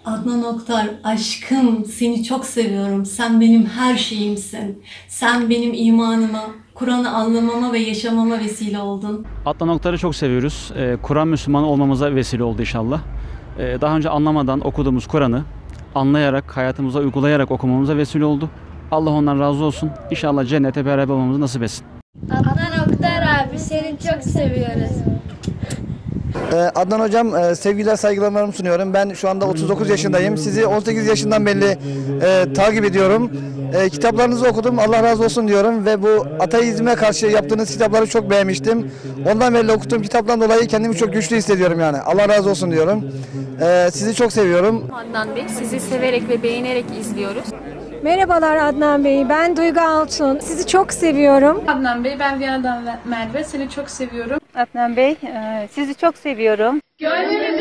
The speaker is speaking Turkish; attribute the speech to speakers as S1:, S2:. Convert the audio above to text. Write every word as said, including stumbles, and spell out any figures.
S1: Adnan Oktar, aşkım seni çok seviyorum. Sen benim her şeyimsin. Sen benim imanıma, Kur'an'ı anlamama ve yaşamama vesile oldun.
S2: Adnan Oktar'ı çok seviyoruz. Ee, Kur'an Müslümanı olmamıza vesile oldu inşallah. Ee, daha önce anlamadan okuduğumuz Kur'an'ı anlayarak, hayatımıza uygulayarak okumamıza vesile oldu. Allah ondan razı olsun. İnşallah cennete beraber olmamızı nasip etsin.
S3: Adnan Oktar abi seni çok seviyoruz.
S4: Ee, Adnan Hocam, e, sevgiler saygılarımı sunuyorum. Ben şu anda otuz dokuz yaşındayım. Sizi on sekiz yaşından beri e, takip ediyorum. E, kitaplarınızı okudum. Allah razı olsun diyorum ve bu ateizme karşı yaptığınız kitapları çok beğenmiştim. Ondan beri okuduğum kitaptan dolayı kendimi çok güçlü hissediyorum yani. Allah razı olsun diyorum. E, sizi çok seviyorum.
S5: Adnan Bey, sizi severek ve beğenerek izliyoruz.
S6: Merhabalar Adnan Bey, ben Duygu Altun. Sizi çok seviyorum.
S7: Adnan Bey, ben Viyana'dan Merve. Seni çok seviyorum.
S8: Adnan Bey, e, sizi çok seviyorum.
S7: Gönlüm